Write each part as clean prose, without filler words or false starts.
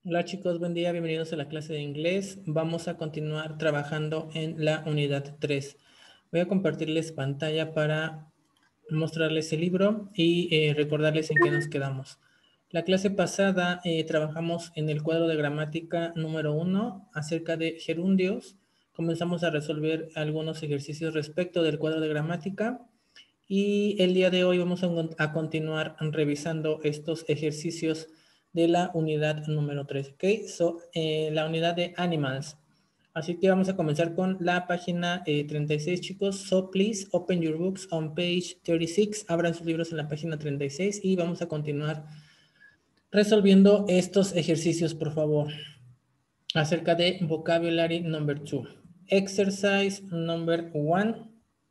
Hola chicos, buen día, bienvenidos a la clase de inglés. Vamos a continuar trabajando en la unidad 3. Voy a compartirles pantalla para mostrarles el libro y recordarles en qué nos quedamos. La clase pasada trabajamos en el cuadro de gramática número 1 acerca de gerundios. Comenzamos a resolver algunos ejercicios respecto del cuadro de gramática y el día de hoy vamos a continuar revisando estos ejercicios de la unidad número 3, ¿ok? La unidad de animals. Así que vamos a comenzar con la página 36, chicos. So, please open your books on page 36. Abran sus libros en la página 36 y vamos a continuar resolviendo estos ejercicios, por favor, acerca de vocabulary number 2. Exercise number 1.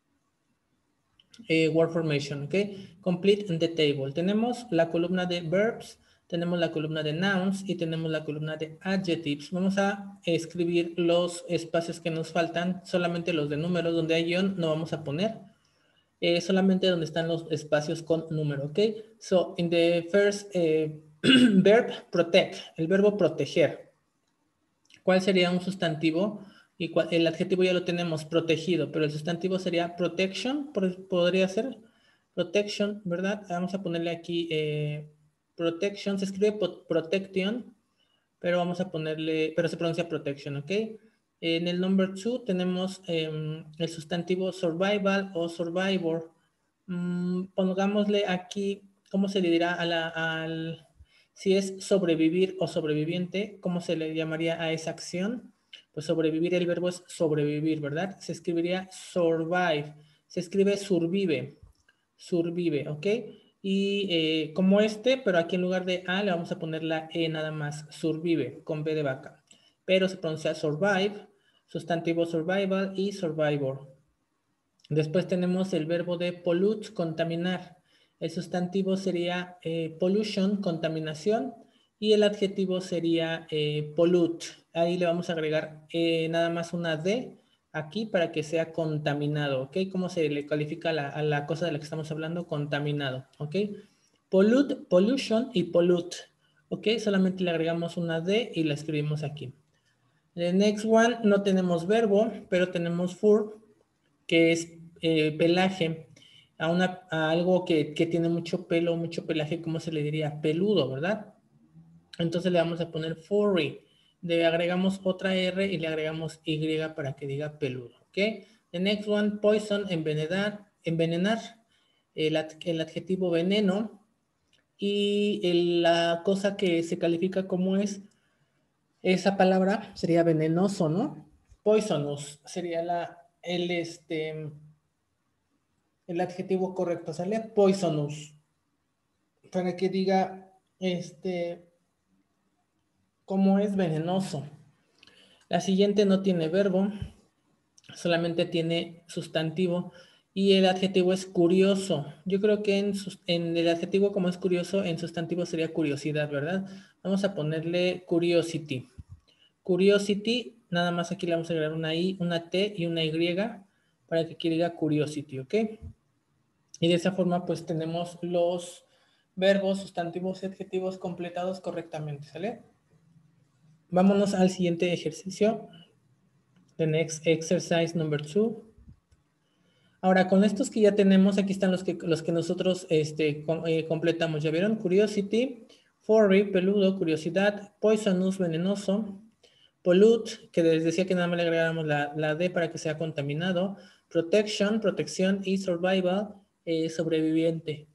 Word formation, ¿ok? Complete the table. Tenemos la columna de verbs, tenemos la columna de nouns y tenemos la columna de adjectives. Vamos a escribir los espacios que nos faltan, solamente los de números, donde hay guión no vamos a poner, solamente donde están los espacios con número, ¿ok? So, in the first verb, protect, el verbo proteger. ¿Cuál sería un sustantivo? Y el adjetivo ya lo tenemos, protegido, pero el sustantivo sería protection, podría ser protection, ¿verdad? Vamos a ponerle aquí protection, se escribe protection, pero vamos a ponerle, pero se pronuncia protection, ¿ok? En el number 2 tenemos el sustantivo survival o survivor. Pongámosle aquí, ¿cómo se le dirá si es sobrevivir o sobreviviente? ¿Cómo se le llamaría a esa acción? Pues sobrevivir, el verbo es sobrevivir, ¿verdad? Se escribiría survive, se escribe survive, survive, ¿ok? Y como pero aquí en lugar de A le vamos a poner la E nada más, survive, con B de vaca. Pero se pronuncia survive, sustantivo survival y survivor. Después tenemos el verbo de pollute, contaminar. El sustantivo sería pollution, contaminación, y el adjetivo sería pollute. Ahí le vamos a agregar nada más una D aquí para que sea contaminado, ¿ok? ¿Cómo se le califica a la cosa de la que estamos hablando? Contaminado, ¿ok? Pollute, pollution y pollute, ¿ok? Solamente le agregamos una D y la escribimos aquí. The next one, no tenemos verbo, pero tenemos fur, que es pelaje, a algo que tiene mucho pelo, mucho pelaje, ¿cómo se le diría? Peludo, ¿verdad? Entonces le vamos a poner furry. Le agregamos otra R y le agregamos Y para que diga peludo, ¿ok? The next one, poison, envenenar, envenenar. El adjetivo veneno. Y la cosa que se califica como es esa palabra sería venenoso, ¿no? Poisonous sería el adjetivo correcto, ¿sale? Poisonous. Para que diga, cómo es venenoso. La siguiente no tiene verbo, solamente tiene sustantivo. Y el adjetivo es curioso. Yo creo que en el adjetivo como es curioso, en sustantivo sería curiosidad, ¿verdad? Vamos a ponerle curiosity. Curiosity, nada más aquí le vamos a agregar una I, una T y una Y para que aquí diga curiosity, ¿ok? Y de esa forma pues tenemos los verbos, sustantivos y adjetivos completados correctamente, ¿sale? Vámonos al siguiente ejercicio. The next exercise number 2. Ahora, con estos que ya tenemos, aquí están los que nosotros completamos. ¿Ya vieron? Curiosity, furry, peludo, curiosidad, poisonous, venenoso, pollute, que les decía que nada más le agregáramos la D para que sea contaminado, protection, protección, y survival, sobreviviente.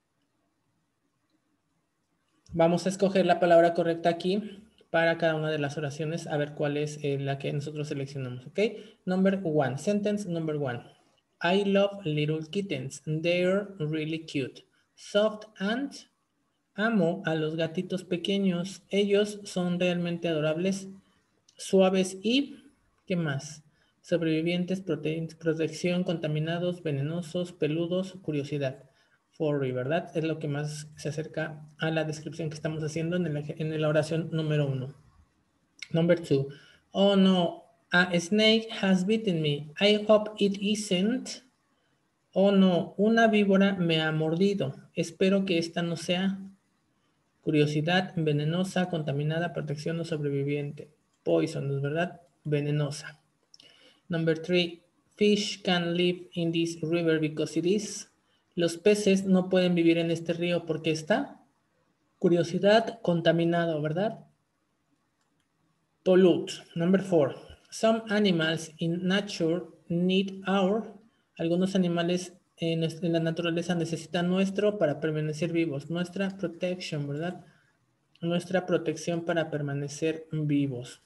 Vamos a escoger la palabra correcta aquí para cada una de las oraciones, a ver cuál es la que nosotros seleccionamos, ¿ok? Number 1, sentence number 1. I love little kittens. They're really cute. Soft and amo a los gatitos pequeños. Ellos son realmente adorables, suaves y ¿qué más? Sobrevivientes, protección, contaminados, venenosos, peludos, curiosidad. Furry, ¿verdad? Es lo que más se acerca a la descripción que estamos haciendo en la oración número 1. Number 2. Oh no, a snake has bitten me. I hope it isn't. Oh no, una víbora me ha mordido. Espero que esta no sea Curiosidad, venenosa, contaminada, protección o sobreviviente. Poisonous, ¿verdad? Venenosa. Number 3, fish can live in this river because it is. Los peces no pueden vivir en este río porque está. Curiosidad, contaminado, ¿verdad? Pollute. Number 4, some animals in nature need our. Algunos animales en la naturaleza necesitan nuestro para permanecer vivos. Nuestra protection, ¿verdad? Nuestra protección para permanecer vivos.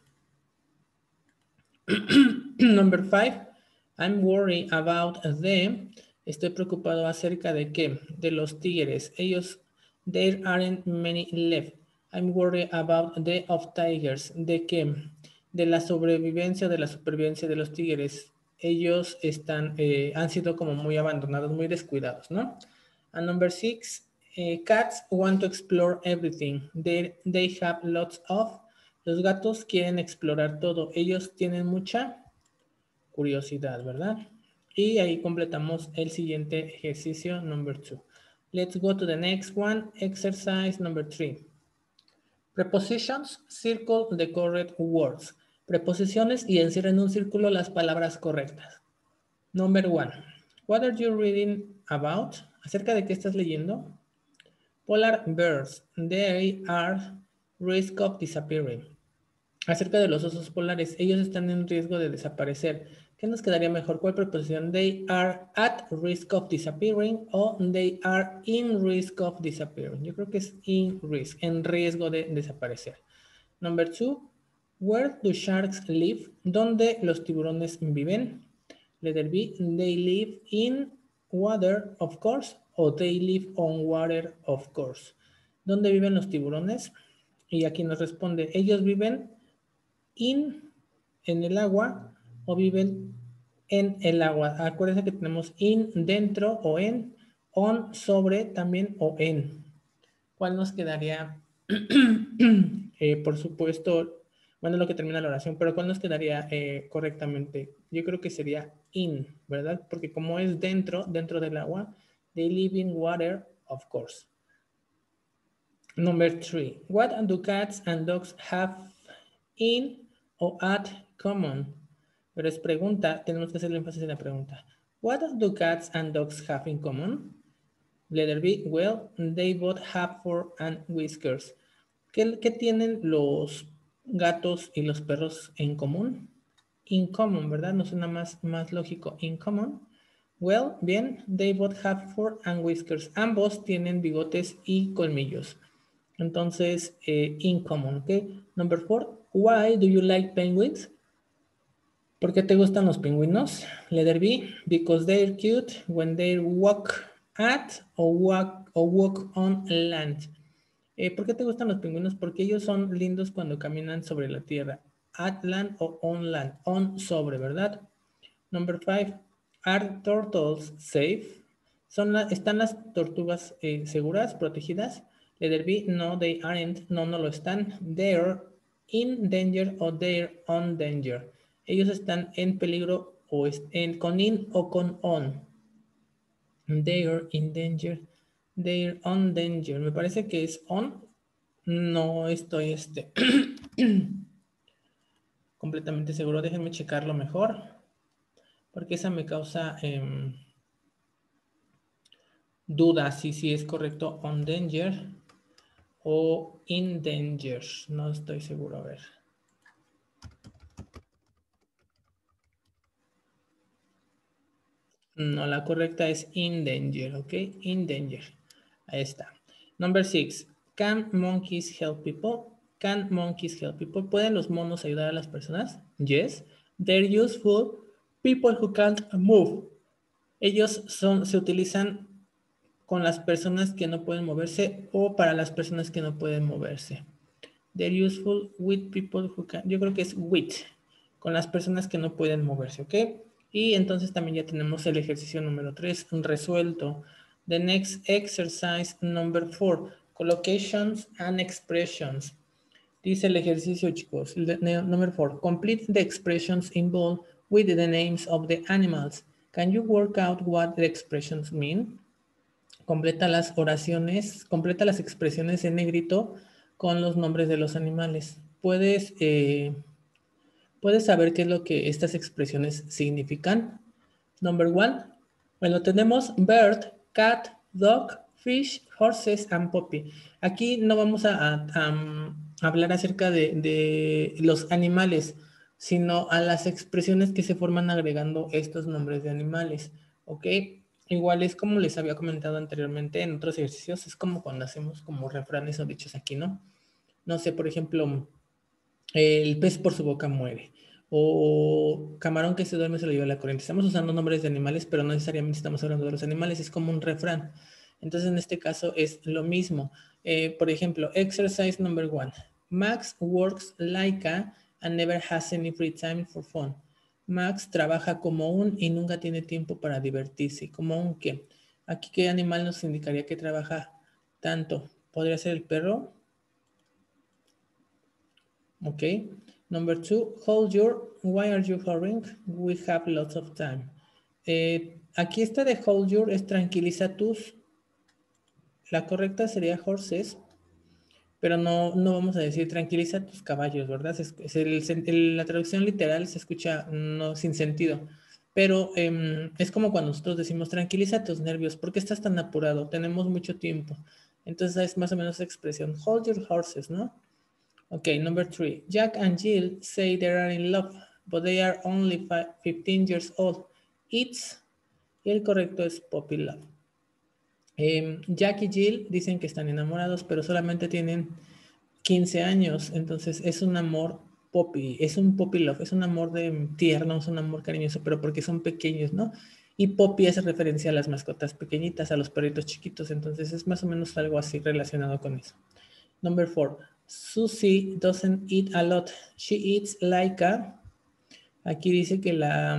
Number 5, I'm worried about them. Estoy preocupado acerca de qué? De los tigres. Ellos, there aren't many left. I'm worried about the of tigers. ¿De qué? De la sobrevivencia, de la supervivencia de los tigres. Ellos han sido como muy abandonados, muy descuidados, ¿no? And number 6, cats want to explore everything. They have lots of. Los gatos quieren explorar todo. Ellos tienen mucha curiosidad, ¿verdad? Y ahí completamos el siguiente ejercicio, number 2. Let's go to the next one, exercise number 3. Prepositions, circle the correct words. Preposiciones y encierra en un círculo las palabras correctas. Number 1. What are you reading about? ¿Acerca de qué estás leyendo? Polar bears, they are risk of disappearing. Acerca de los osos polares, ellos están en riesgo de desaparecer. ¿Qué nos quedaría mejor? ¿Cuál preposición? They are at risk of disappearing o they are in risk of disappearing. Yo creo que es in risk, en riesgo de desaparecer. Number 2, where do sharks live? ¿Dónde los tiburones viven? Letter B, they live in water, of course, o they live on water, of course. ¿Dónde viven los tiburones? Y aquí nos responde, ellos viven en el agua o viven en el agua. Acuérdense que tenemos in, dentro o en, on, sobre también o en. ¿Cuál nos quedaría? Por supuesto, bueno, lo que termina la oración, pero ¿cuál nos quedaría correctamente? Yo creo que sería in, ¿verdad? Porque como es dentro del agua, they live in water, of course. Number 3, what do cats and dogs have in o at common? Pero es pregunta, tenemos que hacer el énfasis en la pregunta. What do cats and dogs have in common? Letter B, well, they both have fur and whiskers. ¿Qué tienen los gatos y los perros en común? In common, ¿verdad? No suena más lógico. In common. Well, bien, they both have fur and whiskers. Ambos tienen bigotes y colmillos. Entonces, in common, ¿ok? Number 4, why do you like penguins? ¿Por qué te gustan los pingüinos? Letter B, because they're cute when they walk at or walk on land. ¿Por qué te gustan los pingüinos? Porque ellos son lindos cuando caminan sobre la tierra. At land o on land. On, sobre, ¿verdad? Number 5, are turtles safe? ¿Están las tortugas seguras, protegidas? Letter B, no, they aren't. No lo están. They're in danger o they're on danger. Ellos están en peligro o con in o con on. They're in danger. They're on danger. Me parece que es on. No estoy completamente seguro. Déjenme checarlo mejor. Porque esa me causa dudas si es correcto on danger o in danger. No estoy seguro. A ver. No, la correcta es in danger, ¿ok? In danger. Ahí está. Number 6. Can monkeys help people? Can monkeys help people? ¿Pueden los monos ayudar a las personas? Yes. They're useful people who can't move. Ellos se utilizan con las personas que no pueden moverse o para las personas que no pueden moverse. They're useful with people who can. Yo creo que es with. Con las personas que no pueden moverse, ¿ok? Y entonces también ya tenemos el ejercicio número 3 resuelto. The next exercise number 4. Collocations and expressions. Dice el ejercicio, chicos. Number 4. Complete the expressions involved with the names of the animals. Can you work out what the expressions mean? Completa las oraciones, completa las expresiones en negrito con los nombres de los animales. Puedes saber qué es lo que estas expresiones significan. Number one, bueno, tenemos bird, cat, dog, fish, horses and puppy. Aquí no vamos a hablar acerca de los animales, sino a las expresiones que se forman agregando estos nombres de animales, ¿ok? Igual es como les había comentado anteriormente en otros ejercicios, es como cuando hacemos como refranes o dichos aquí, ¿no? No sé, por ejemplo, el pez por su boca muere. O camarón que se duerme se lo lleva la corriente. Estamos usando nombres de animales, pero no necesariamente estamos hablando de los animales. Es como un refrán. Entonces, en este caso es lo mismo. Por ejemplo, exercise number 1. Max works like a and never has any free time for fun. Max trabaja como un y nunca tiene tiempo para divertirse. ¿Como un qué? Aquí, ¿qué animal nos indicaría que trabaja tanto? ¿Podría ser el perro? Okay. Number 2, hold your, why are you hurrying? We have lots of time. Aquí esta de hold your es tranquiliza tus. La correcta sería horses, pero no vamos a decir tranquiliza tus caballos, ¿verdad? La traducción literal se escucha no, sin sentido. Pero es como cuando nosotros decimos tranquiliza tus nervios, ¿por qué estás tan apurado? Tenemos mucho tiempo. Entonces es más o menos esa expresión, hold your horses, ¿no? Okay, number 3. Jack and Jill say they are in love, but they are only 15 years old. It's, el correcto es puppy love. Jack y Jill dicen que están enamorados, pero solamente tienen 15 años. Entonces es un amor puppy, es un puppy love, es un amor de tierno, es un amor cariñoso, pero porque son pequeños, ¿no? Y puppy hace referencia a las mascotas pequeñitas, a los perritos chiquitos. Entonces es más o menos algo así relacionado con eso. Number 4. Susie doesn't eat a lot. She eats like a... Aquí dice que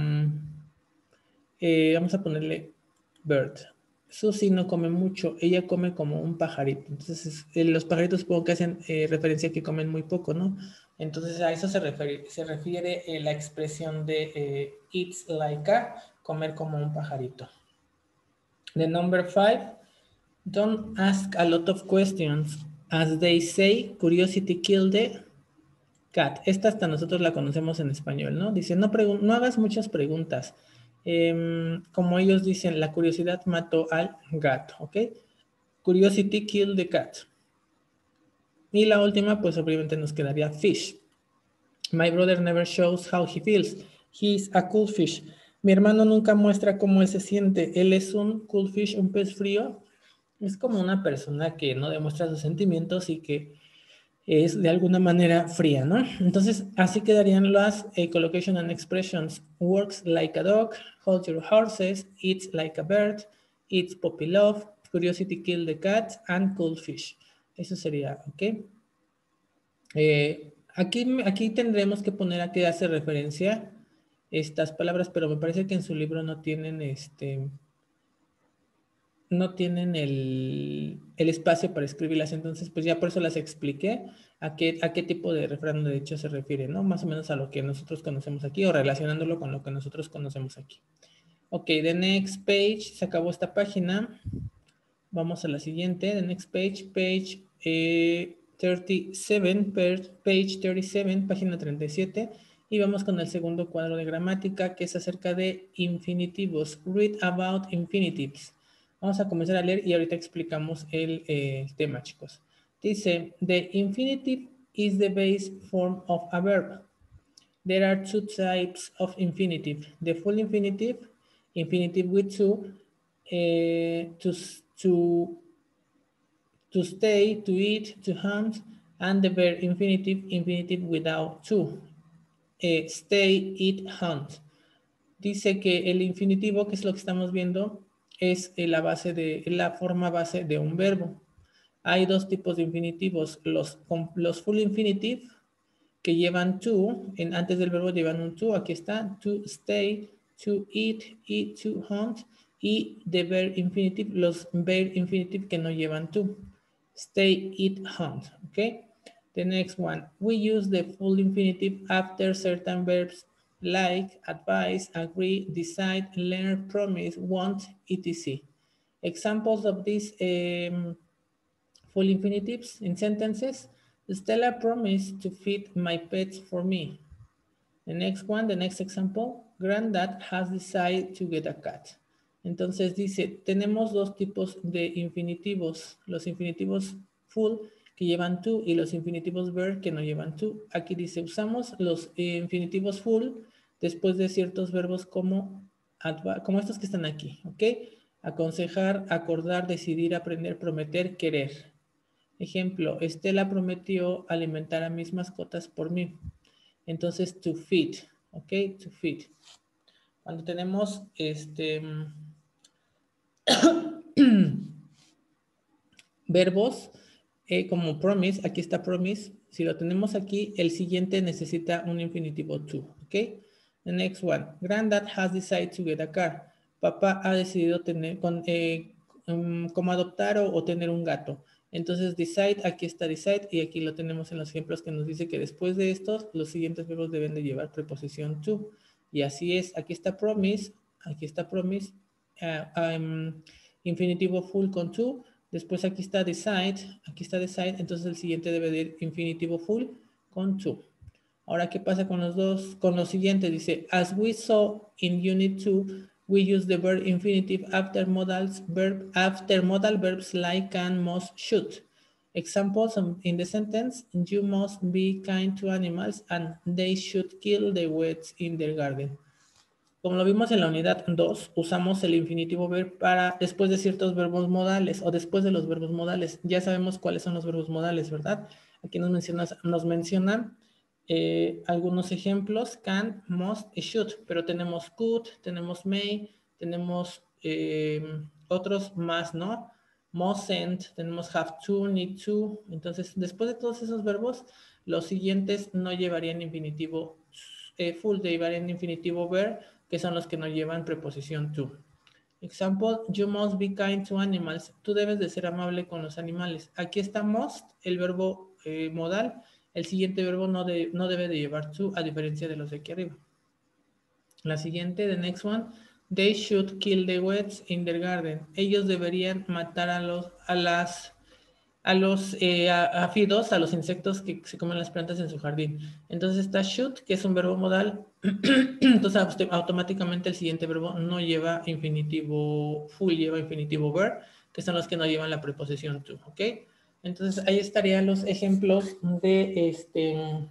vamos a ponerle bird. Susie no come mucho. Ella come como un pajarito. Entonces, los pajaritos supongo que hacen referencia a que comen muy poco, ¿no? Entonces, a eso se refiere la expresión de eats like a, comer como un pajarito. The number 5. Don't ask a lot of questions. As they say, curiosity killed the cat. Esta hasta nosotros la conocemos en español, ¿no? Dice, no hagas muchas preguntas. Como ellos dicen, la curiosidad mató al gato, ¿ok? Curiosity killed the cat. Y la última, pues obviamente nos quedaría fish. My brother never shows how he feels. He's a cool fish. Mi hermano nunca muestra cómo él se siente. Él es un cool fish, un pez frío. Es como una persona que no demuestra sus sentimientos y que es de alguna manera fría, ¿no? Entonces, así quedarían las collocation and expressions. Works like a dog, hold your horses, eats like a bird, eats puppy love, curiosity kill the cat, and cool fish. Eso sería, ¿ok? Aquí tendremos que poner a qué hace referencia estas palabras, pero me parece que en su libro no tienen no tienen el espacio para escribirlas, entonces pues ya por eso las expliqué a qué tipo de refrán de hecho se refiere, ¿no? Más o menos a lo que nosotros conocemos aquí o relacionándolo con lo que nosotros conocemos aquí. Ok, the next page, se acabó esta página. Vamos a la siguiente, the next page, page 37, page 37, página 37. Y vamos con el segundo cuadro de gramática que es acerca de infinitivos. Read about infinitives. Vamos a comenzar a leer y ahorita explicamos el tema, chicos. Dice, the infinitive is the base form of a verb. There are two types of infinitive. The full infinitive, infinitive with to stay, to eat, to hunt, and the verb infinitive, infinitive without to. Stay, eat, hunt. Dice que el infinitivo, que es lo que estamos viendo, es la forma base de un verbo. Hay dos tipos de infinitivos, los full infinitive, que llevan to, antes del verbo llevan un to, aquí está, to stay, to eat, to hunt, y the verb infinitive, los verb infinitive que no llevan to, stay, eat, hunt, okay? The next one, we use the full infinitive after certain verbs like advise, agree, decide, learn, promise, want, etc. Examples of these full infinitives in sentences. Stella promised to feed my pets for me. The next one, the next example, Granddad has decided to get a cat. Entonces dice, tenemos dos tipos de infinitivos, los infinitivos full que llevan to y los infinitivos ver que no llevan to. Aquí dice, usamos los infinitivos full después de ciertos verbos como estos que están aquí, ¿ok? Aconsejar, acordar, decidir, aprender, prometer, querer. Ejemplo, Estela prometió alimentar a mis mascotas por mí. Entonces, to feed, ¿ok? To feed. Cuando tenemos verbos como promise, aquí está promise. Si lo tenemos aquí, el siguiente necesita un infinitivo to, ¿ok? The next one. Granddad has decided to get a car. Papá ha decidido tener, como adoptar o tener un gato. Entonces, decide, aquí está decide, y aquí lo tenemos en los ejemplos que nos dice que después de estos, los siguientes verbos deben de llevar preposición to. Y así es, aquí está promise, infinitivo full con to. Después aquí está decide, entonces el siguiente debe de ir infinitivo full con to. Ahora, ¿qué pasa con los dos? Con los siguientes, dice, as we saw in unit 2, we use the verb infinitive after modal verbs like can, must, should. Examples in the sentence, you must be kind to animals and they should kill the weeds in their garden. Como lo vimos en la unidad 2, usamos el infinitivo verb para después de ciertos verbos modales o después de los verbos modales. Ya sabemos cuáles son los verbos modales, ¿verdad? Aquí nos mencionan algunos ejemplos, can, must y should, pero tenemos could, tenemos may, tenemos otros más, ¿no? Mustn't, tenemos have to, need to. Entonces, después de todos esos verbos, los siguientes no llevarían infinitivo full, llevarían infinitivo verb, que son los que no llevan preposición to. Example, you must be kind to animals. Tú debes de ser amable con los animales. Aquí está must, el verbo modal. El siguiente verbo no debe de llevar to, a diferencia de los de aquí arriba. La siguiente, the next one, they should kill the weeds in their garden. Ellos deberían matar a los áfidos, a los insectos que se comen las plantas en su jardín. Entonces está should, que es un verbo modal. Entonces automáticamente el siguiente verbo no lleva infinitivo full, lleva infinitivo verb, que son los que no llevan la preposición to, ¿ok? Entonces ahí estarían los ejemplos de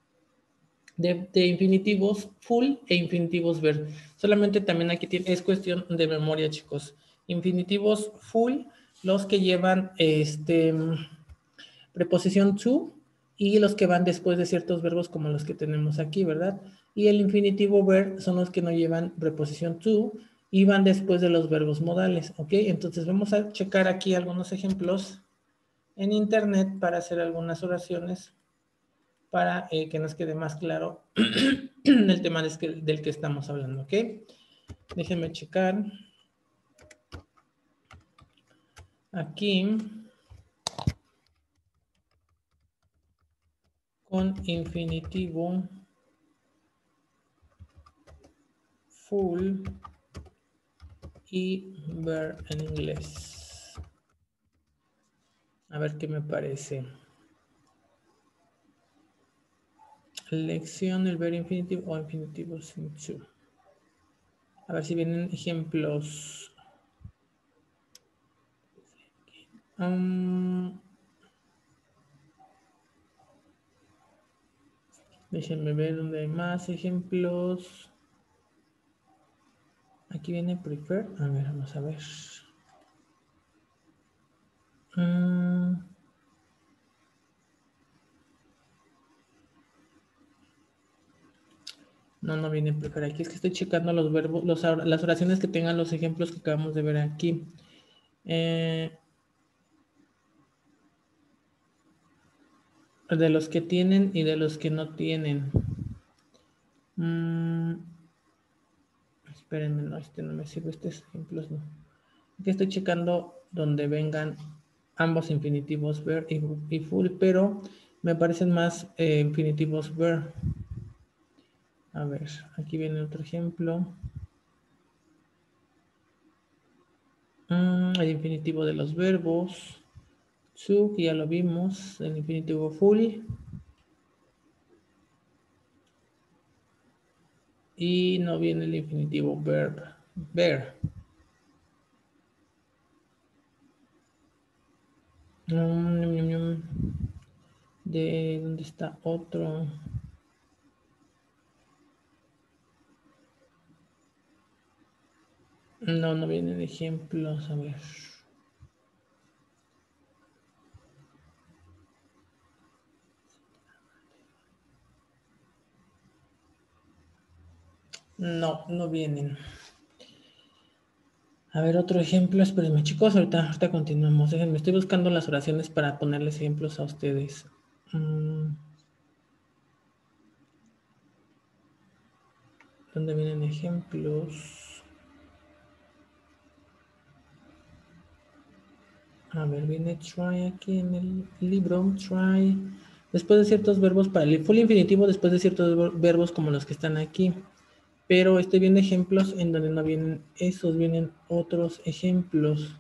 infinitivos full e infinitivos verb. Solamente también aquí es cuestión de memoria, chicos. Infinitivos full, los que llevan preposición to y los que van después de ciertos verbos como los que tenemos aquí, ¿verdad? Y el infinitivo verb son los que no llevan preposición to y van después de los verbos modales, ¿ok? Entonces vamos a checar aquí algunos ejemplos en internet para hacer algunas oraciones para que nos quede más claro el tema del que estamos hablando, ¿ok? Déjenme checar. Aquí con infinitivo full y verb en inglés. A ver qué me parece. Lección, el verb infinitivo o infinitivo sin to. A ver si vienen ejemplos. Déjenme ver dónde hay más ejemplos. Aquí viene prefer. A ver, vamos a ver. No viene prefer. Aquí es que estoy checando los verbos, las oraciones que tengan los ejemplos que acabamos de ver aquí. De los que tienen y de los que no tienen. Espérenme, no, no me sirve estos ejemplos, no. Aquí estoy checando donde vengan ambos infinitivos ver y full, pero me parecen más infinitivos ver. A ver, aquí viene otro ejemplo. El infinitivo de los verbos. To, que ya lo vimos. El infinitivo full. Y no viene el infinitivo verb. Ver. ¿De dónde está otro? No, no vienen ejemplos. A ver. No, no vienen. A ver, otro ejemplo. Espérenme, chicos. Ahorita continuamos. Déjenme, estoy buscando las oraciones para ponerles ejemplos a ustedes. ¿Dónde vienen ejemplos? A ver, viene try aquí en el libro. Try. Después de ciertos verbos, para el full infinitivo, después de ciertos verbos como los que están aquí. Pero estoy viendo ejemplos en donde no vienen esos, vienen otros ejemplos.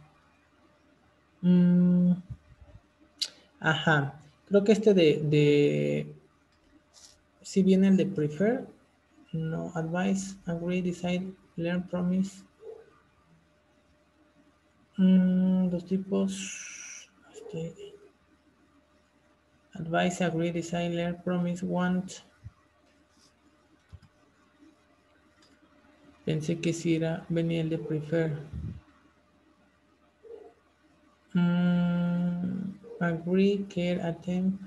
Ajá. Creo que este si viene el de prefer. No, advice, agree, decide, learn, promise. Dos tipos. Advice, agree, decide, learn, promise, want. Pensé que si venía el de prefer. Agree, care, attempt.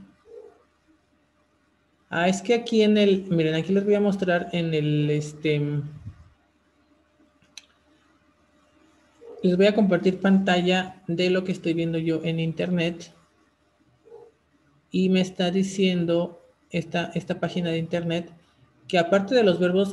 Es que aquí miren, aquí les voy a mostrar en les voy a compartir pantalla de lo que estoy viendo yo en internet y me está diciendo esta página de internet que aparte de los verbos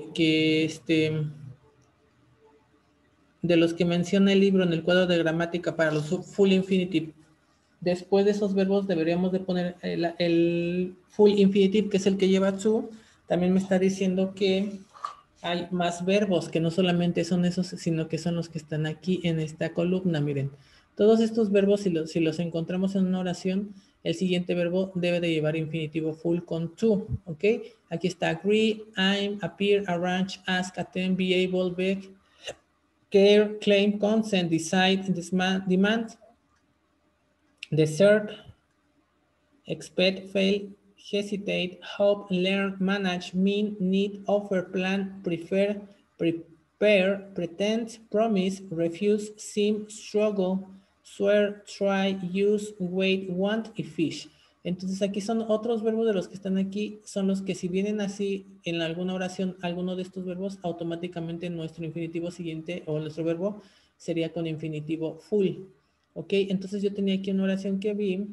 de los que menciona el libro en el cuadro de gramática para los full infinitive, después de esos verbos deberíamos de poner el full infinitive, que es el que lleva to. También me está diciendo que hay más verbos, que no solamente son esos, sino que son los que están aquí en esta columna. Miren, todos estos verbos, si los encontramos en una oración, el siguiente verbo debe de llevar infinitivo full con to, ¿ok? Aquí está agree, I'm, appear, arrange, ask, attend, be able, beg, care, claim, consent, decide, demand, desert, expect, fail, hesitate, hope, learn, manage, mean, need, offer, plan, prefer, prepare, pretend, promise, refuse, seem, struggle, swear, try, use, wait, want y fish. Entonces aquí son otros verbos de los que están aquí, son los que si vienen así en alguna oración, alguno de estos verbos, automáticamente nuestro infinitivo siguiente o nuestro verbo sería con infinitivo full. ¿Ok? Entonces yo tenía aquí una oración que vi,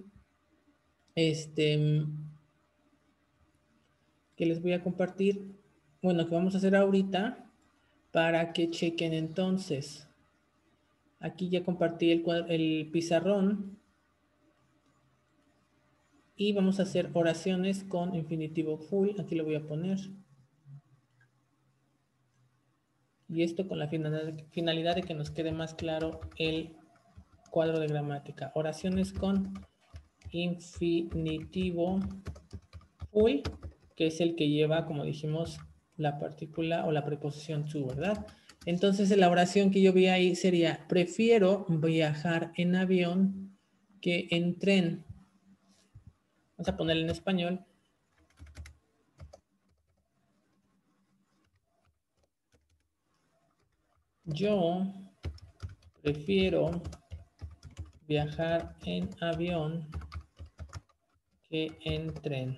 que les voy a compartir, bueno, que vamos a hacer ahorita para que chequen entonces. Aquí ya compartí el pizarrón y vamos a hacer oraciones con infinitivo full. Aquí lo voy a poner. Y esto con la finalidad de que nos quede más claro el cuadro de gramática. Oraciones con infinitivo full, que es el que lleva, como dijimos, la partícula o la preposición to, ¿verdad? Entonces la oración que yo vi ahí sería: prefiero viajar en avión que en tren. Vamos a ponerlo en español. Yo prefiero viajar en avión que en tren.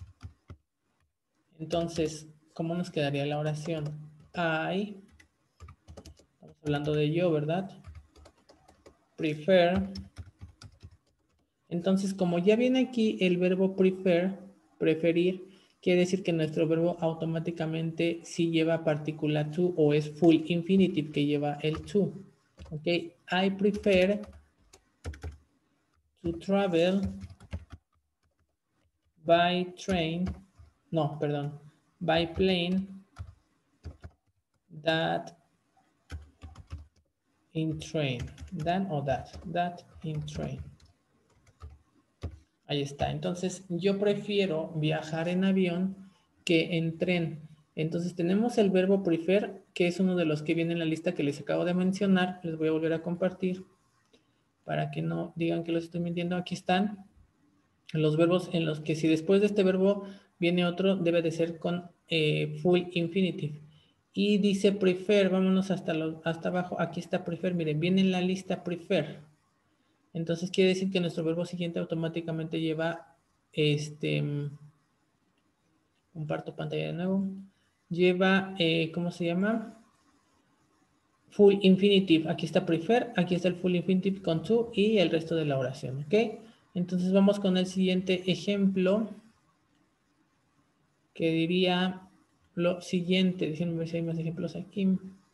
Entonces, ¿cómo nos quedaría la oración? I, estamos hablando de yo, ¿verdad? Prefer. Entonces, como ya viene aquí el verbo prefer, preferir, quiere decir que nuestro verbo automáticamente sí lleva partícula to o es full infinitive que lleva el to. Ok, I prefer to travel by train, no, perdón, by plane that in train. That o that. That in train. Ahí está. Entonces, yo prefiero viajar en avión que en tren. Entonces, tenemos el verbo prefer, que es uno de los que viene en la lista que les acabo de mencionar. Les voy a volver a compartir para que no digan que los estoy mintiendo. Aquí están los verbos en los que si después de este verbo viene otro, debe de ser con full infinitive. Y dice prefer, vámonos hasta abajo. Aquí está prefer, miren, viene en la lista prefer. Entonces quiere decir que nuestro verbo siguiente automáticamente lleva comparto pantalla de nuevo. Lleva, ¿cómo se llama? Full infinitive. Aquí está prefer, aquí está el full infinitive con to y el resto de la oración, ¿ok? Entonces vamos con el siguiente ejemplo, que diría lo siguiente. Déjenme ver si hay más ejemplos aquí.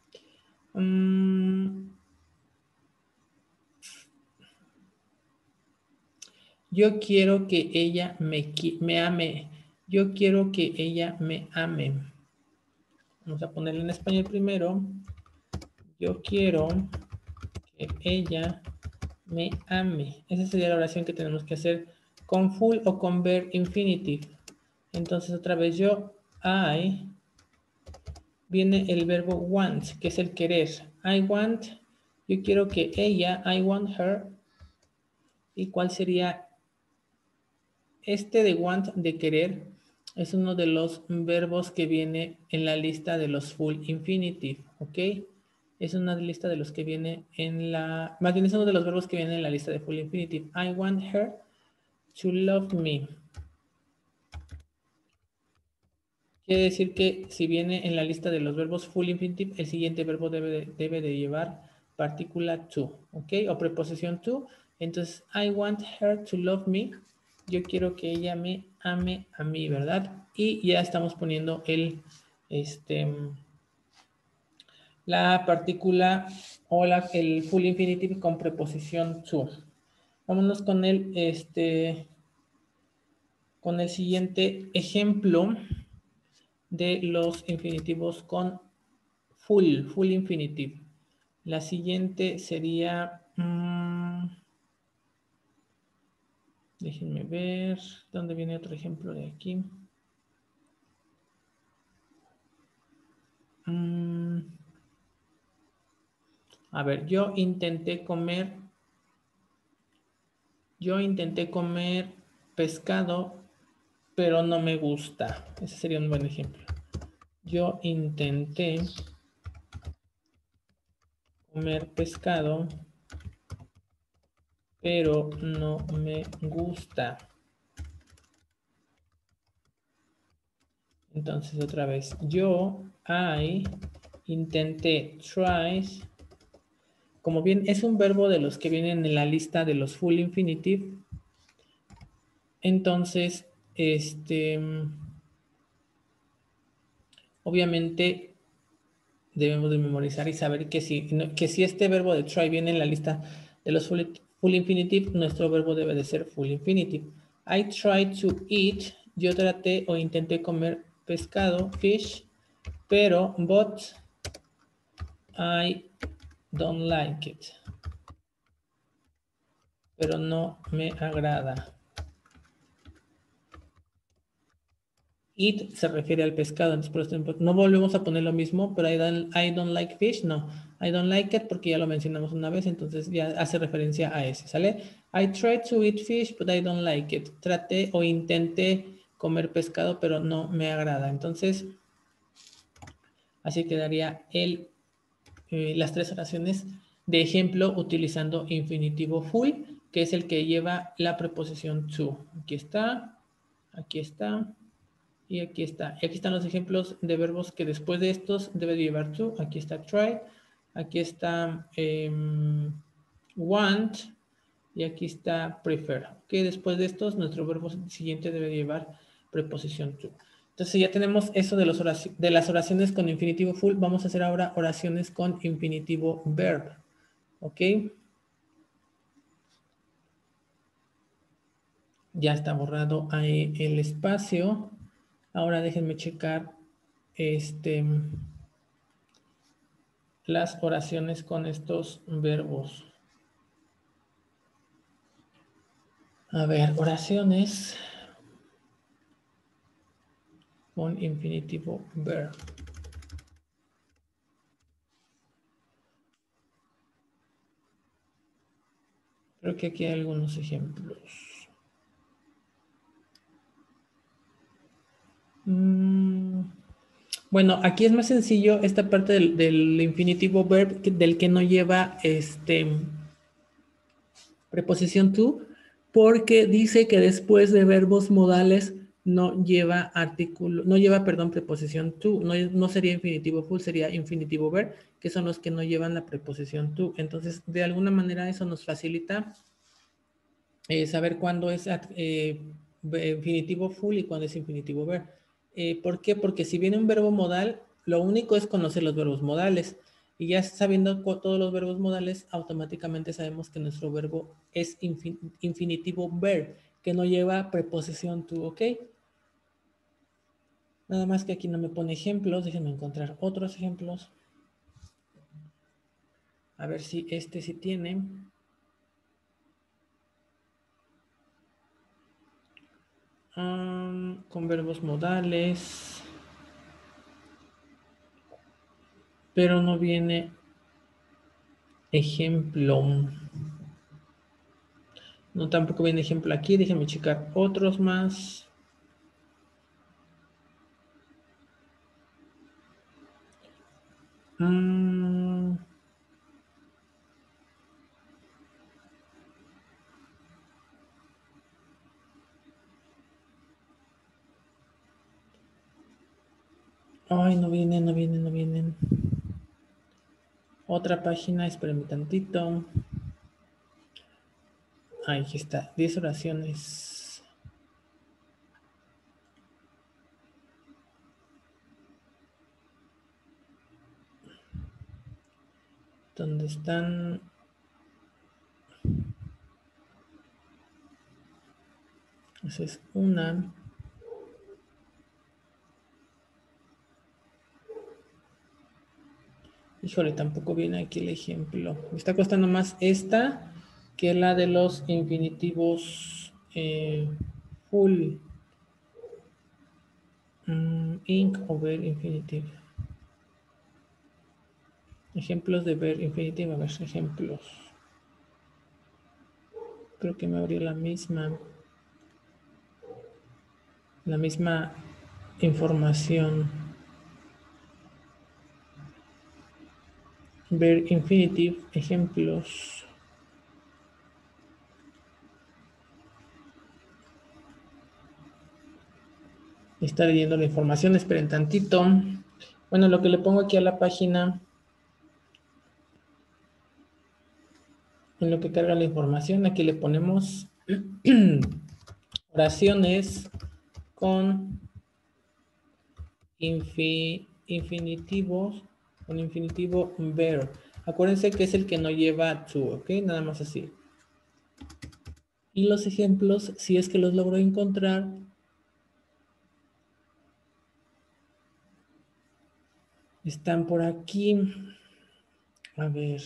Yo quiero que ella me ame. Yo quiero que ella me ame. Vamos a ponerlo en español primero. Yo quiero que ella me ame. Esa sería la oración que tenemos que hacer con full o con verb infinitive. Entonces otra vez I, viene el verbo want, que es el querer. I want, yo quiero que ella, I want her. ¿Y cuál sería este de want, de querer? Es uno de los verbos que viene en la lista de los full infinitive, ¿ok? Es una lista de los que viene en la... Más bien es uno de los verbos que viene en la lista de full infinitive. I want her to love me. Quiere decir que si viene en la lista de los verbos full infinitive, el siguiente verbo debe de llevar partícula to, ¿ok? O preposición to. Entonces, I want her to love me. Yo quiero que ella me ame a mí, ¿verdad? Y ya estamos poniendo la partícula o el full infinitive con preposición to. Vámonos con con el siguiente ejemplo de los infinitivos con full infinitive. La siguiente sería, déjenme ver, ¿dónde viene otro ejemplo de aquí? A ver, yo intenté comer pescado, pero no me gusta. Ese sería un buen ejemplo. Yo intenté comer pescado, pero no me gusta. Entonces otra vez, I intenté, tries. Como bien es un verbo de los que vienen en la lista de los full infinitive, entonces, obviamente debemos de memorizar y saber que si este verbo de try viene en la lista de los full infinitive, nuestro verbo debe de ser full infinitive. I tried to eat, yo traté o intenté comer pescado, fish, but I don't like it. Pero no me agrada. Eat se refiere al pescado, entonces por ejemplo, no volvemos a poner lo mismo, pero I don't like fish, no. I don't like it porque ya lo mencionamos una vez, entonces ya hace referencia a ese, ¿sale? I tried to eat fish, but I don't like it. Traté o intenté comer pescado, pero no me agrada. Entonces, así quedaría las tres oraciones de ejemplo utilizando infinitivo full, que es el que lleva la preposición to. Aquí está, aquí está. Y aquí está. Y aquí están los ejemplos de verbos que después de estos debe llevar to. Aquí está try. Aquí está want. Y aquí está prefer. Ok, después de estos, nuestro verbo siguiente debe llevar preposición to. Entonces ya tenemos eso de las oraciones con infinitivo full. Vamos a hacer ahora oraciones con infinitivo verb. Ok. Ya está borrado ahí el espacio. Ahora déjenme checar las oraciones con estos verbos. A ver, oraciones con infinitivo ver. Creo que aquí hay algunos ejemplos. Bueno, aquí es más sencillo esta parte del infinitivo verb del que no lleva preposición to, porque dice que después de verbos modales no lleva artículo, no lleva, perdón, preposición to, no sería infinitivo full, sería infinitivo verb, que son los que no llevan la preposición to. Entonces, de alguna manera eso nos facilita saber cuándo es infinitivo full y cuándo es infinitivo verb. ¿Por qué? Porque si viene un verbo modal, lo único es conocer los verbos modales. Y ya sabiendo todos los verbos modales, automáticamente sabemos que nuestro verbo es infinitivo verb, que no lleva preposición to, ¿ok? Nada más que aquí no me pone ejemplos. Déjenme encontrar otros ejemplos. A ver si este sí tiene. Con verbos modales. Pero no viene ejemplo. No, tampoco viene ejemplo aquí. Déjenme checar otros más. Ay, no vienen. Otra página, espérenme tantito. Ahí está, 10 oraciones. ¿Dónde están? Esa es una. Híjole, tampoco viene aquí el ejemplo. Me está costando más esta que la de los infinitivos full. Ink o ver infinitive. Ejemplos de ver infinitive. A ver, ejemplos. Creo que me abrió la misma información. Ver infinitive, ejemplos. Está leyendo la información, esperen tantito. Bueno, lo que le pongo aquí a la página, en lo que carga la información, aquí le ponemos oraciones con infinitivos, con infinitivo ver. Acuérdense que es el que no lleva to, ¿ok? Nada más así. Y los ejemplos, si es que los logro encontrar, están por aquí. A ver.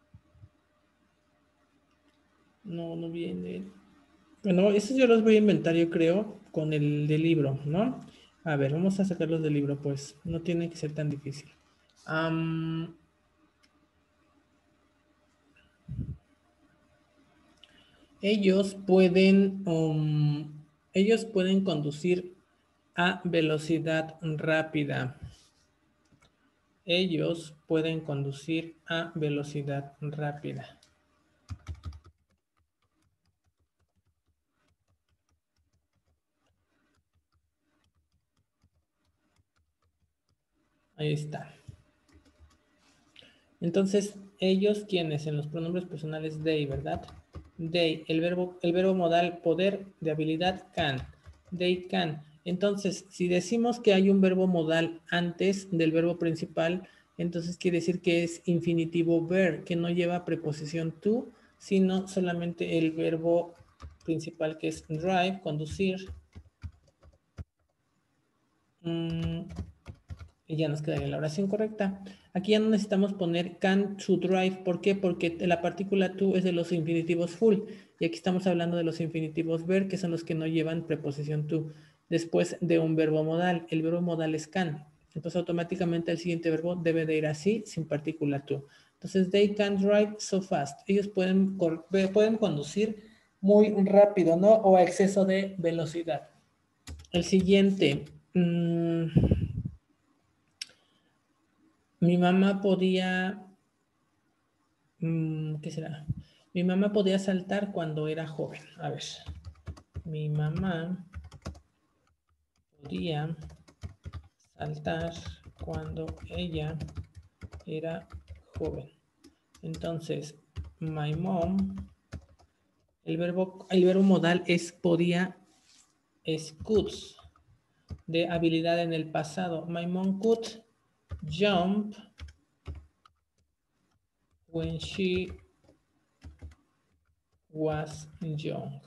No viene. Bueno, esos yo los voy a inventar, yo creo, con el del libro, ¿no? A ver, vamos a sacarlos del libro, pues. No tiene que ser tan difícil. Ellos pueden conducir a velocidad rápida. Ellos pueden conducir a velocidad rápida. Ahí está. Entonces, ellos, ¿quiénes? En los pronombres personales they, ¿verdad? They, el verbo modal poder de habilidad can. They can. Entonces, si decimos que hay un verbo modal antes del verbo principal, entonces quiere decir que es infinitivo ver, que no lleva preposición to, sino solamente el verbo principal que es drive, conducir. Y ya nos quedaría la oración correcta. Aquí ya no necesitamos poner can to drive. ¿Por qué? Porque la partícula to es de los infinitivos full. Y aquí estamos hablando de los infinitivos ver, que son los que no llevan preposición to. Después de un verbo modal. El verbo modal es can. Entonces automáticamente el siguiente verbo debe de ir así, sin partícula to. Entonces, they can drive so fast. Ellos pueden conducir muy rápido, ¿no? O a exceso de velocidad. El siguiente. Mi mamá podía, ¿qué será? Mi mamá podía saltar cuando era joven. A ver, mi mamá podía saltar cuando ella era joven. Entonces, my mom, el verbo modal es podía, es could, de habilidad en el pasado. My mom could jump when she was young.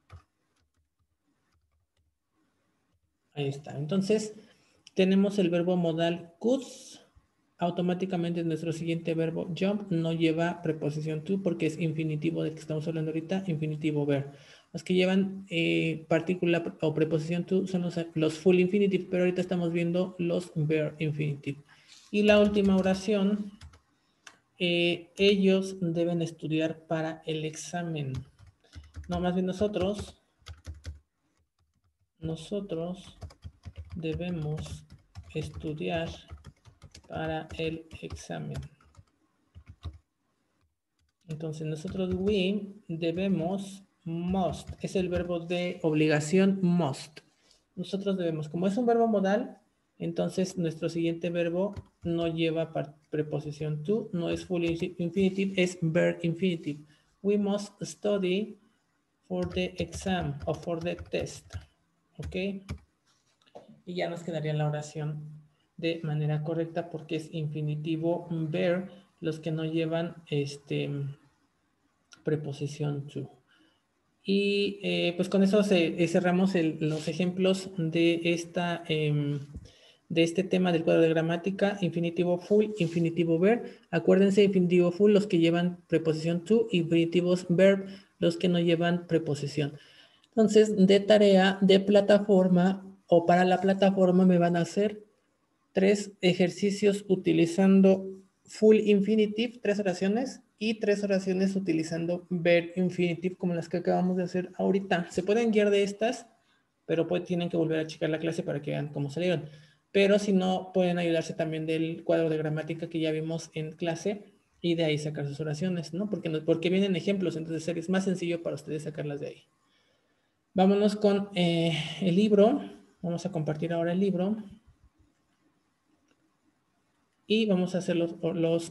Ahí está. Entonces, tenemos el verbo modal could. Automáticamente nuestro siguiente verbo jump no lleva preposición to porque es infinitivo del que estamos hablando ahorita, infinitivo ver. Los que llevan partícula o preposición to son los full infinitive, pero ahorita estamos viendo los ver infinitive. Y la última oración, ellos deben estudiar para el examen. No, más bien nosotros debemos estudiar para el examen. Entonces nosotros we debemos, must, es el verbo de obligación, must. Nosotros debemos, como es un verbo modal, entonces nuestro siguiente verbo no lleva preposición to, no es full infinitive, es verb infinitive. We must study for the exam o for the test. ¿Ok? Y ya nos quedaría la oración de manera correcta porque es infinitivo ver los que no llevan preposición to. Y pues con eso cerramos los ejemplos de este tema del cuadro de gramática, infinitivo full, infinitivo verb. Acuérdense, infinitivo full los que llevan preposición to, infinitivos verb los que no llevan preposición. Entonces, de tarea, de plataforma o para la plataforma me van a hacer 3 ejercicios utilizando full infinitive, 3 oraciones, y 3 oraciones utilizando verb infinitive, como las que acabamos de hacer ahorita. Se pueden guiar de estas, pero pues tienen que volver a checar la clase para que vean cómo salieron. Pero si no, pueden ayudarse también del cuadro de gramática que ya vimos en clase y de ahí sacar sus oraciones, ¿no? Porque vienen ejemplos, entonces es más sencillo para ustedes sacarlas de ahí. Vámonos con el libro. Vamos a compartir ahora el libro. Y vamos a hacer los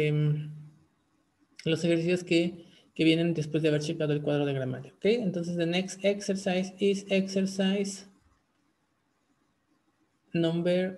ejercicios que vienen después de haber checado el cuadro de gramática. ¿Ok? Entonces, the next exercise is exercise number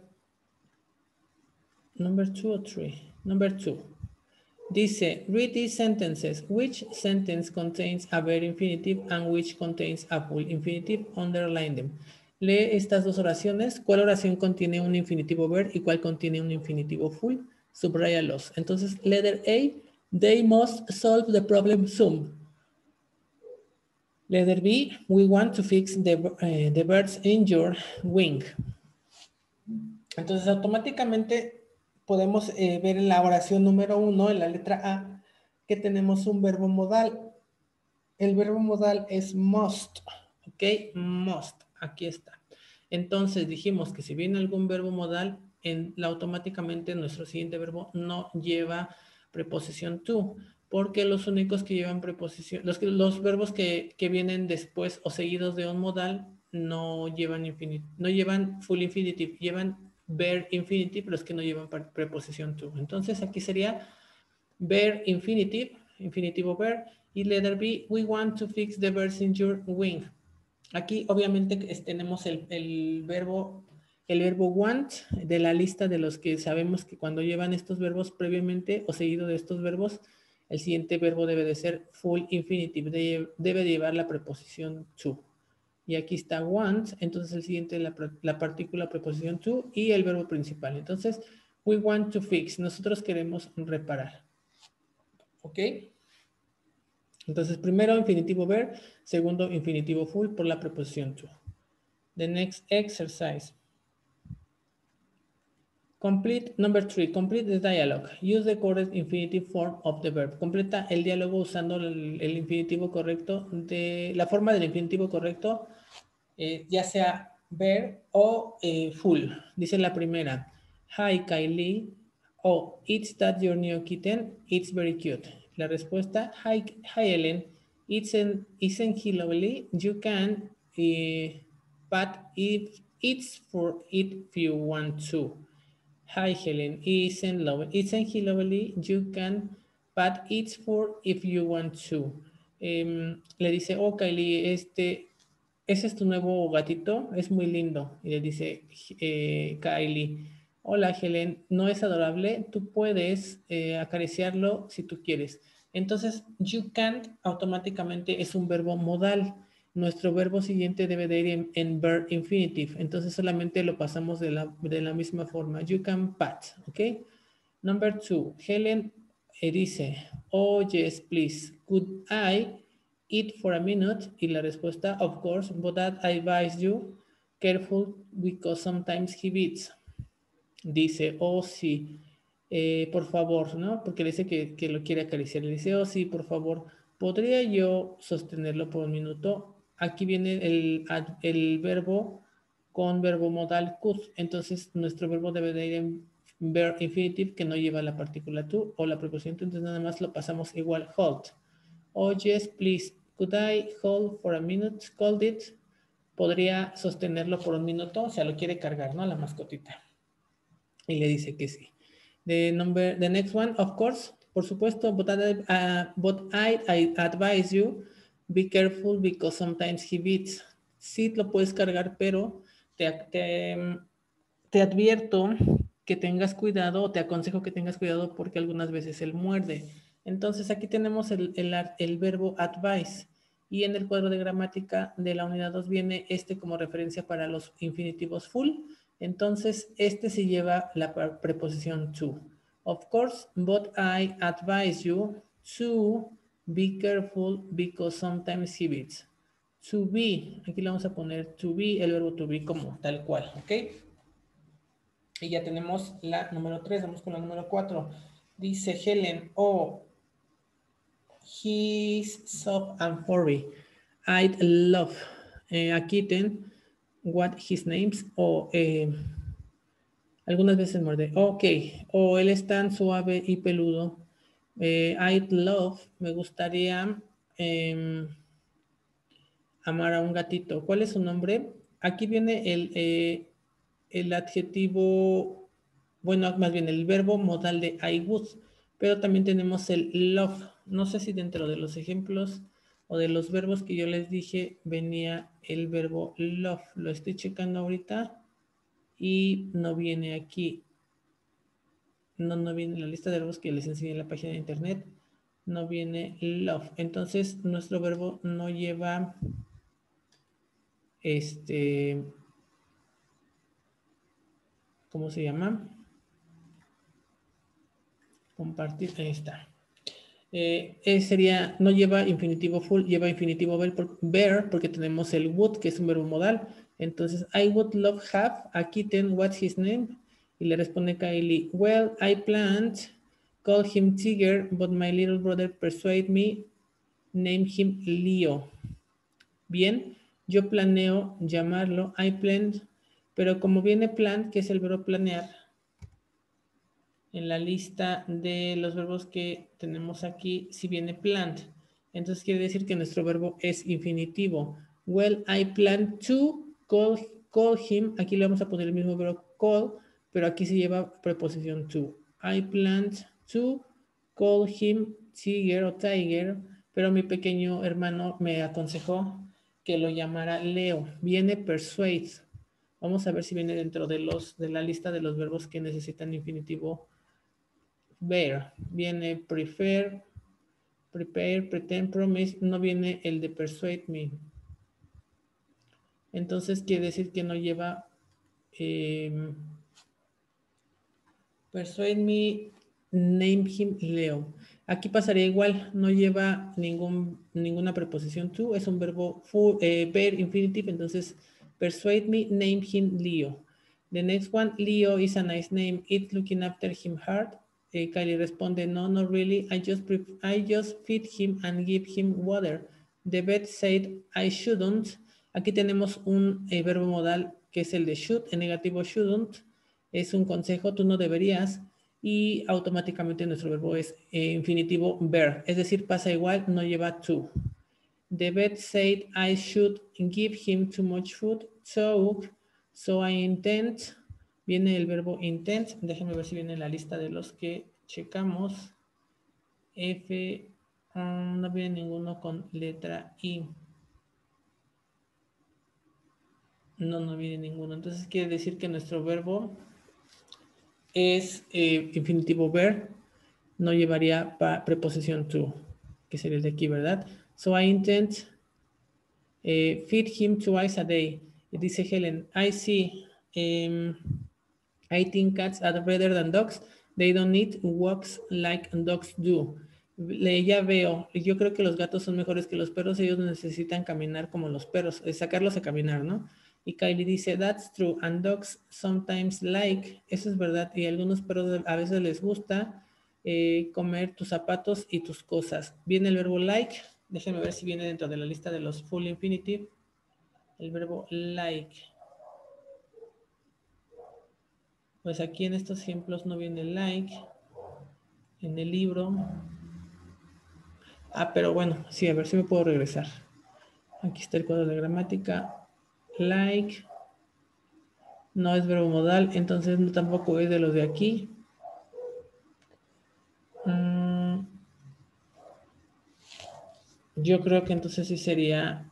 2 or 3. Number 2. Dice, read these sentences. Which sentence contains a verb infinitive and which contains a full infinitive? Underline them. Lee estas dos oraciones. ¿Cuál oración contiene un infinitivo verb y cuál contiene un infinitivo full? Subráyalos. Entonces, letter A, they must solve the problem soon. Letter B, we want to fix the bird's injured wing. Entonces, automáticamente podemos ver en la oración número 1, en la letra A, que tenemos un verbo modal. El verbo modal es must, ¿ok? Must, aquí está. Entonces dijimos que si viene algún verbo modal, automáticamente nuestro siguiente verbo no lleva preposición to, porque los únicos que llevan preposición, los verbos que vienen después o seguidos de un modal no llevan full infinitive, llevan verb infinitive, los que no llevan preposición to. Entonces aquí sería verb infinitive, infinitivo verb, y letter B, we want to fix the bird's injured wing. Aquí obviamente tenemos el verbo want de la lista de los que sabemos que cuando llevan estos verbos previamente o seguido de estos verbos, el siguiente verbo debe de ser full infinitive, debe de llevar la preposición to. y aquí está want, entonces el siguiente es la partícula preposición to y el verbo principal. Entonces, we want to fix, nosotros queremos reparar. ¿Ok? Entonces, primero infinitivo ver, segundo infinitivo full por la preposición to. The next exercise. Complete number 3. Complete the dialogue. Use the correct infinitive form of the verb. Completa el diálogo usando el infinitivo correcto de la forma del infinitivo correcto, ya sea ver o full. Dice la primera. Hi Kylie. Oh, it's that your new kitten? It's very cute. La respuesta. Hi Ellen. Isn't he lovely? You can, but it's for it if you want to. Hi Helen, isn't he lovely? You can, but it's for if you want to. Le dice, oh Kylie, ese es tu nuevo gatito, es muy lindo. Y le dice Kylie, hola Helen, ¿no es adorable? Tú puedes acariciarlo si tú quieres. Entonces, you can't automáticamente es un verbo modal. Nuestro verbo siguiente debe de ir en verb infinitive. Entonces solamente lo pasamos de la misma forma. You can pat, ¿ok? Number 2, Helen dice, oh yes, please, could I eat for a minute? Y la respuesta, of course, but that I advise you, careful because sometimes he beats. Dice, oh sí, por favor, ¿no? Porque le dice que lo quiere acariciar. Le dice, oh sí, por favor, ¿podría yo sostenerlo por un minuto? Aquí viene el verbo con verbo modal could. Entonces, nuestro verbo debe de ir en verb infinitive que no lleva la partícula to o la preposición to. Entonces, nada más lo pasamos igual, hold. Oh, yes, please. Could I hold for a minute? Hold it. Podría sostenerlo por un minuto. O sea, lo quiere cargar, ¿no? La mascotita. Y le dice que sí. The next one, of course, por supuesto, but I advise you, be careful because sometimes he beats. Sí lo puedes cargar, pero te advierto que tengas cuidado, o te aconsejo que tengas cuidado porque algunas veces él muerde. Entonces aquí tenemos el verbo advise. Y en el cuadro de gramática de la unidad 2 viene como referencia para los infinitivos full. Entonces, se lleva la preposición to. Of course, but I advise you to be careful because sometimes he beats. To be, aquí le vamos a poner to be, el verbo to be como tal cual, ¿ok? Y ya tenemos la número 3, vamos con la número 4. Dice Helen, oh, he's soft and furry. I'd love a kitten. What his name's? O algunas veces muerde. Ok. O él es tan suave y peludo. I'd love. Me gustaría amar a un gatito. ¿Cuál es su nombre? Aquí viene el adjetivo, bueno, más bien el verbo modal de I would, pero también tenemos el love. No sé si dentro de los ejemplos o de los verbos que yo les dije venía el verbo love. Lo estoy checando ahorita y no viene aquí. No viene en la lista de verbos que les enseñé en la página de internet. No viene love. Entonces, nuestro verbo no lleva ¿cómo se llama? Compartir, ahí está. No lleva infinitivo full, lleva infinitivo ver porque tenemos el would, que es un verbo modal. Entonces, I would love have a kitten, what's his name? Y le responde Kylie, well, I planned call him Tiger, but my little brother persuaded me, name him Leo. Bien, yo planeo llamarlo I planned, pero como viene plan, que es el verbo planear, en la lista de los verbos que tenemos aquí, si viene planned. Entonces quiere decir que nuestro verbo es infinitivo. Well, I plan to call him. Aquí le vamos a poner el mismo verbo call, pero aquí se lleva preposición to. I planned to call him Tiger o Tiger, pero mi pequeño hermano me aconsejó que lo llamara Leo. Viene persuade. Vamos a ver si viene dentro de la lista de los verbos que necesitan infinitivo ver. Viene prefer, prepare, pretend, promise. No viene el de persuade me. Entonces quiere decir que no lleva persuade me, name him Leo. Aquí pasaría igual, no lleva ninguna preposición to, es un verbo bare infinitive, entonces persuade me, name him Leo. The next one, Leo is a nice name, it's looking after him hard. Kylie responde, no, not really, I just feed him and give him water. The vet said I shouldn't. Aquí tenemos un verbo modal que es el de should, en negativo shouldn't. Es un consejo, tú no deberías, y automáticamente nuestro verbo es infinitivo ver, es decir, pasa igual, no lleva to. The vet said I should give him too much food, so I intend, viene el verbo intend, déjenme ver si viene en la lista de los que checamos. No viene ninguno con letra I. No viene ninguno, entonces quiere decir que nuestro verbo es infinitivo ver, no llevaría preposición to, que sería el de aquí, ¿verdad? So I intend feed him twice a day. Dice Helen, I see, I think cats are better than dogs. They don't need walks like dogs do. Ya veo, yo creo que los gatos son mejores que los perros, ellos necesitan caminar como los perros, sacarlos a caminar, ¿no? Y Kylie dice, that's true, and dogs sometimes like, eso es verdad, y a algunos perros a veces les gusta comer tus zapatos y tus cosas. Viene el verbo like, déjenme ver si viene dentro de la lista de los full infinitive, el verbo like. Pues aquí en estos ejemplos no viene like, en el libro. Pero bueno, sí, a ver si me puedo regresar. Aquí está el cuadro de gramática. Like. No es verbo modal, entonces no tampoco es de los de aquí. Yo creo que entonces sí sería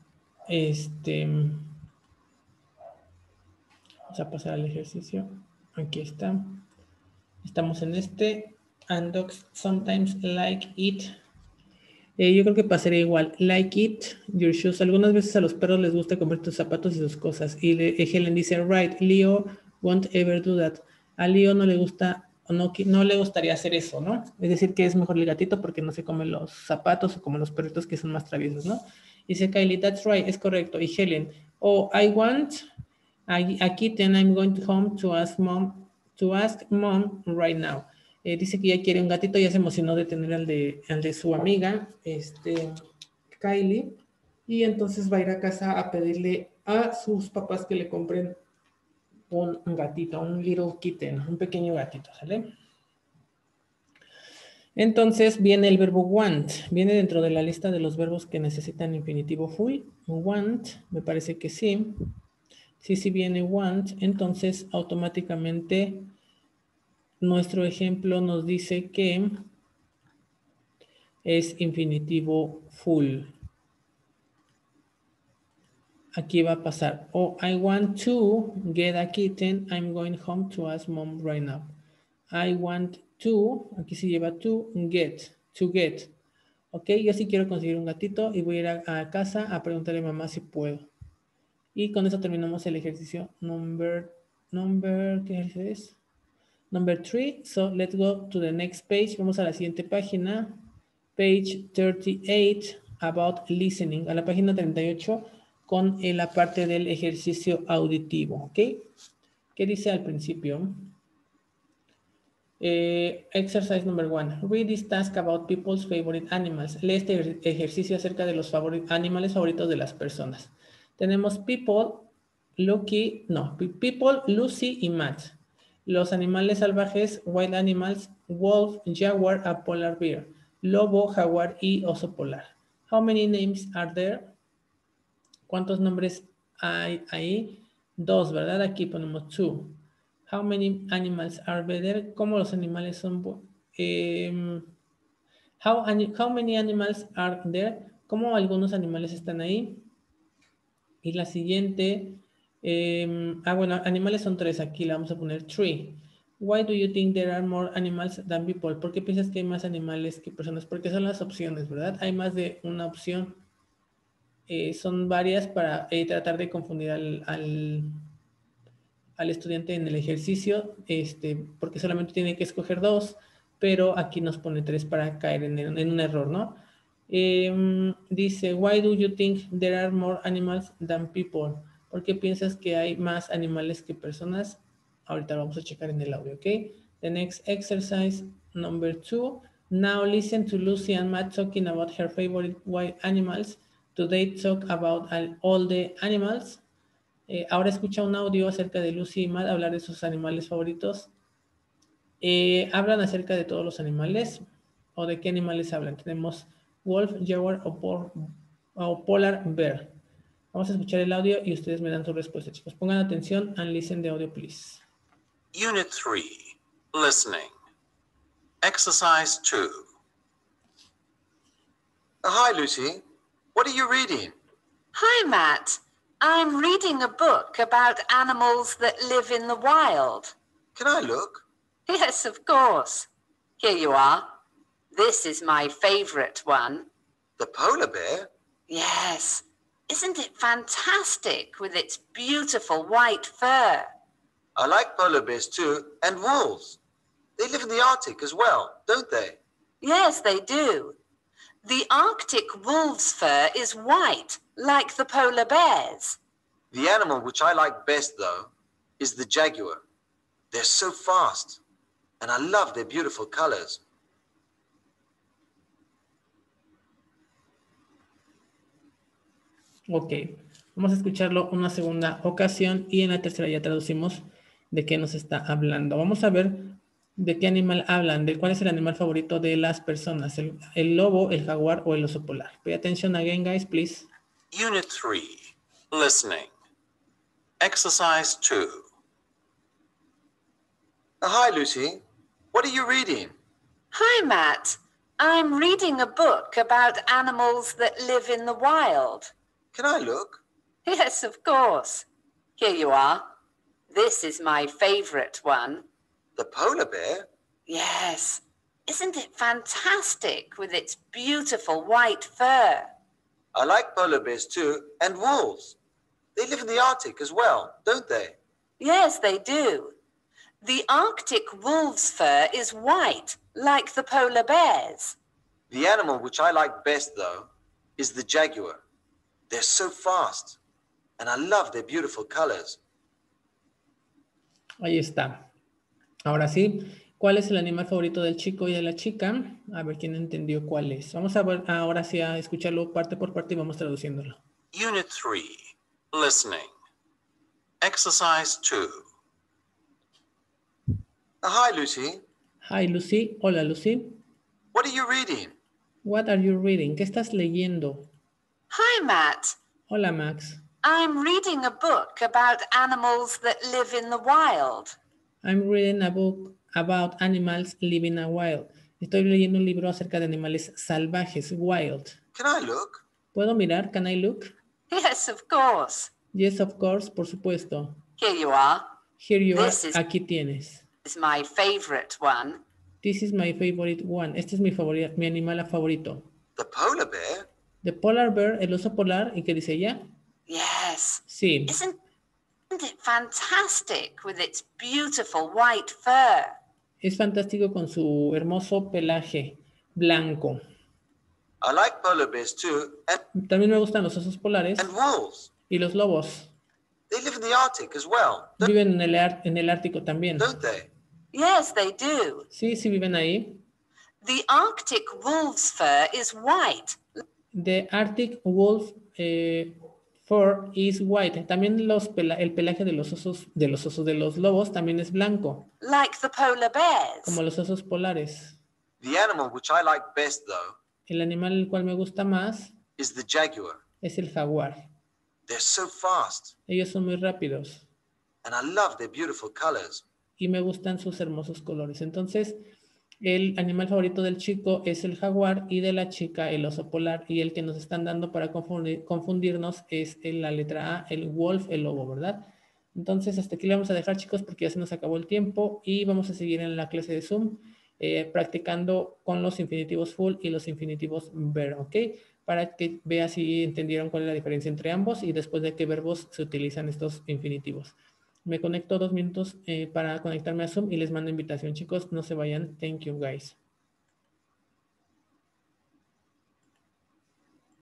vamos a pasar al ejercicio. Aquí está. Estamos en este. And dogs sometimes like it. Yo creo que pasaría igual. Like it, your shoes. Algunas veces a los perros les gusta comer tus zapatos y sus cosas. Y Helen dice, right, Leo won't ever do that. A Leo no le gusta, no le gustaría hacer eso, ¿no? Es decir, que es mejor el gatito porque no se come los zapatos o como los perritos que son más traviesos, ¿no? Dice Kylie, that's right, es correcto. Y Helen, I want a kitten, I'm going home to ask mom right now. Dice que ya quiere un gatito, ya se emocionó de tener al de su amiga, Kylie, y entonces va a ir a casa a pedirle a sus papás que le compren un gatito, un little kitten, un pequeño gatito, ¿sale? Entonces viene el verbo want, viene dentro de la lista de los verbos que necesitan infinitivo full. Want, me parece que sí. Sí viene want, entonces automáticamente nuestro ejemplo nos dice que es infinitivo full. Aquí va a pasar, I want to get a kitten, I'm going home to ask mom right now. I want to, aquí se lleva to get. Ok, yo sí quiero conseguir un gatito y voy a ir a casa a preguntarle a mamá si puedo. Y con eso terminamos el ejercicio ¿qué ejercicio es? Number 3, so let's go to the next page. Vamos a la siguiente página. Page 38, about listening. A la página 38 con la parte del ejercicio auditivo. ¿Ok? ¿Qué dice al principio? Exercise number 1. Read this task about people's favorite animals. Lee este ejercicio acerca de los animales favoritos de las personas. Tenemos people, Lucy y Matt. Los animales salvajes, wild animals, wolf, jaguar, a polar bear. Lobo, jaguar y oso polar. How many names are there? ¿Cuántos nombres hay ahí? 2, ¿verdad? Aquí ponemos 2. How many animals are there? ¿Cómo los animales son? How many animals are there? ¿Cómo algunos animales están ahí? Y la siguiente, bueno, animales son 3, aquí la vamos a poner 3. Why do you think there are more animals than people? ¿Por qué piensas que hay más animales que personas? Porque son las opciones, ¿verdad? Hay más de una opción. son varias para tratar de confundir al estudiante en el ejercicio, porque solamente tiene que escoger 2, pero aquí nos pone 3 para caer en un error, ¿no? Dice, why do you think there are more animals than people? ¿Por qué piensas que hay más animales que personas? Ahorita lo vamos a checar en el audio, ¿ok? The next exercise, number 2. Now listen to Lucy and Matt talking about her favorite wild animals. Do they talk about all the animals? Ahora escucha un audio acerca de Lucy y Matt hablar de sus animales favoritos. ¿Hablan acerca de todos los animales? ¿O de qué animales hablan? Tenemos wolf, jaguar o polar bear. Vamos a escuchar el audio y ustedes me dan su respuesta, chicos. Pongan atención and listen the audio, please. Unit 3, Listening. Exercise 2. Hi, Lucy. What are you reading? Hi, Matt. I'm reading a book about animals that live in the wild. Can I look? Yes, of course. Here you are. This is my favorite one. The polar bear? Yes. Isn't it fantastic with its beautiful white fur? I like polar bears too, and wolves. They live in the Arctic as well, don't they? Yes, they do. The Arctic wolf's fur is white, like the polar bear's. The animal which I like best, though, is the jaguar. They're so fast, and I love their beautiful colors. Ok, vamos a escucharlo una segunda ocasión y en la tercera ya traducimos de qué nos está hablando. Vamos a ver de qué animal hablan, de cuál es el animal favorito de las personas, el lobo, el jaguar o el oso polar. Pay attention again, guys, please. Unit 3, Listening. Exercise 2. Hi, Lucy. What are you reading? Hi, Matt. I'm reading a book about animals that live in the wild. Can I look? Yes, of course. Here you are. This is my favorite one. The polar bear? Yes. Isn't it fantastic with its beautiful white fur? I like polar bears too, and wolves. They live in the Arctic as well, don't they? Yes, they do. The Arctic wolf's fur is white, like the polar bear's. The animal which I like best, though, is the jaguar. They're so fast, and I love their beautiful colors. Ahí está. Ahora sí, ¿cuál es el animal favorito del chico y de la chica? A ver quién entendió cuál es. Vamos a ver ahora sí a escucharlo parte por parte y vamos traduciéndolo. Unit 3, Listening. Exercise 2. Hi, Lucy. Hi, Lucy. Hola, Lucy. What are you reading? What are you reading? ¿Qué estás leyendo? Hi, Matt. Hola, Max. I'm reading a book about animals that live in the wild. I'm reading a book about animals living a wild. Estoy leyendo un libro acerca de animales salvajes, wild. Can I look? ¿Puedo mirar? Can I look? Yes, of course. Yes, of course, por supuesto. Here you are. Here you are. This is Aquí tienes. my favorite one. This is my favorite one. Este es mi animal favorito. The polar bear? The polar bear, el oso polar. ¿Y qué dice ella? Yes. Sí. Isn't it fantastic with its beautiful white fur? Es fantástico con su hermoso pelaje blanco. I like polar bears too, and También me gustan los osos polares wolves. y los lobos. They live in the Arctic as well, Viven en el Ártico también. don't they? Yes, they do. Sí, sí viven ahí. The Arctic wolf's fur is white. The Arctic wolf fur is white. También el pelaje de los lobos también es blanco, Like the polar bears. como los osos polares. The animal which I like best, though, El animal el cual me gusta más is the jaguar. es el jaguar. They're so fast, Ellos son muy rápidos and I love their beautiful colors. y me gustan sus hermosos colores. Entonces, el animal favorito del chico es el jaguar y de la chica el oso polar. Y el que nos están dando para confundirnos es la letra A, el wolf, el lobo, ¿verdad? Entonces, hasta aquí le vamos a dejar, chicos, porque ya se nos acabó el tiempo y vamos a seguir en la clase de Zoom practicando con los infinitivos full y los infinitivos ver, ¿ok? para que vea si entendieron cuál es la diferencia entre ambos y después de qué verbos se utilizan estos infinitivos. Me conecto 2 minutos para conectarme a Zoom y les mando invitación, chicos. No se vayan. Thank you, guys.